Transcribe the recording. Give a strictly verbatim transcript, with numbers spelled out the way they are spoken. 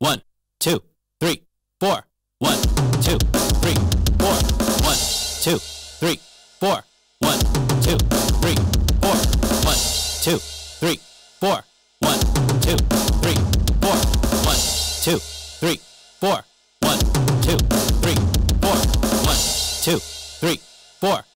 One, two, three, four. One, two, three, four. One, two, three, four. One, two, three, four. One, two, three, four. One, two, three, four. One, two, three, four. One, two, three, four. One, two, three, four.